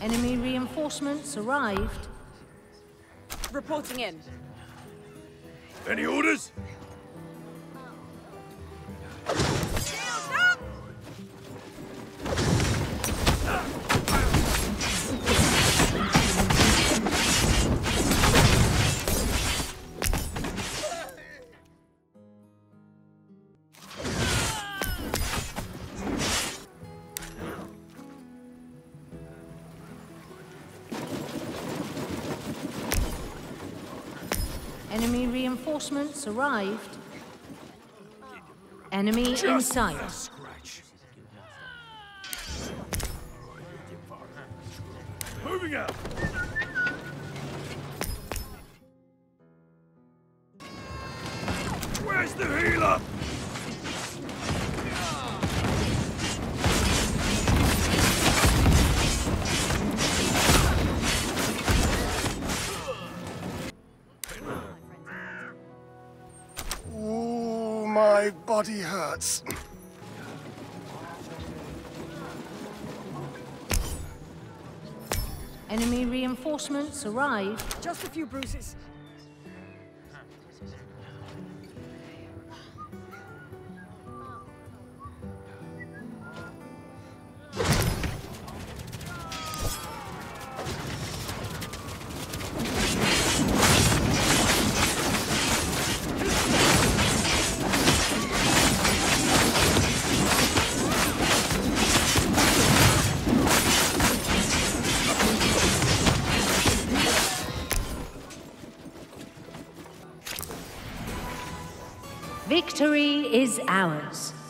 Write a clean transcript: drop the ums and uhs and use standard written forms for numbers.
Enemy reinforcements arrived. Reporting in. Any orders? Enemy reinforcements arrived. Enemy in sight. Moving out. Where's the healer? Oh, my body hurts. Enemy reinforcements arrived. Just a few bruises. Victory is ours.